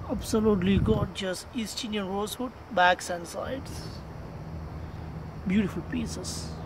Absolutely gorgeous East Indian rosewood backs and sides. Beautiful pieces.